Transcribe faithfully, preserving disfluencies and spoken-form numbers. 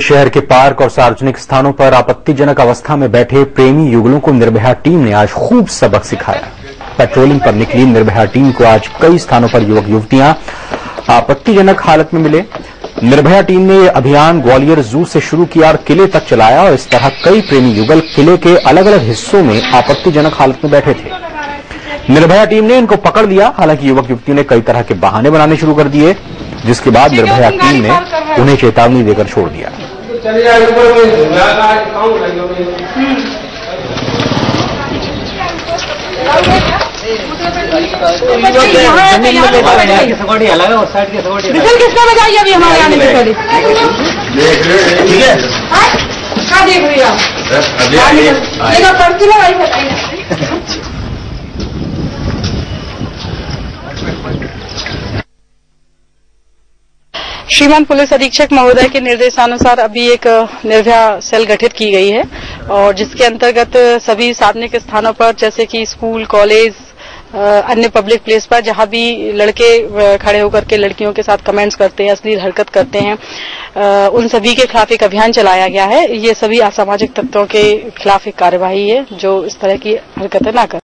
शहर के पार्क और सार्वजनिक स्थानों पर आपत्तिजनक अवस्था में बैठे प्रेमी युगलों को निर्भया टीम ने आज खूब सबक सिखाया। पेट्रोलिंग पर निकली निर्भया टीम को आज कई स्थानों पर युवक युवतियां आपत्तिजनक हालत में मिले। निर्भया टीम ने यह अभियान ग्वालियर जू से शुरू किया और किले तक चलाया और इस तरह कई प्रेमी युगल किले के अलग अलग हिस्सों में आपत्तिजनक हालत में बैठे थे। निर्भया टीम ने इनको पकड़ लिया। हालांकि युवक युवती ने कई तरह के बहाने बनाने शुरू कर दिए, जिसके बाद निर्भया टीम ने उन्हें चेतावनी देकर छोड़ दिया। किसने बजाई अभी हमारे आने से पहले? ठीक है, क्या देख रही आप? पर्ची में वही बताइए। श्रीमान पुलिस अधीक्षक महोदय के निर्देशानुसार अभी एक निर्भया सेल गठित की गई है और जिसके अंतर्गत सभी सार्वजनिक स्थानों पर जैसे कि स्कूल, कॉलेज, अन्य पब्लिक प्लेस पर जहां भी लड़के खड़े होकर के लड़कियों के साथ कमेंट्स करते हैं, अश्लील हरकत करते हैं, उन सभी के खिलाफ एक अभियान चलाया गया है। ये सभी असामाजिक तत्वों के खिलाफ एक कार्यवाही है जो इस तरह की हरकतें ना करें।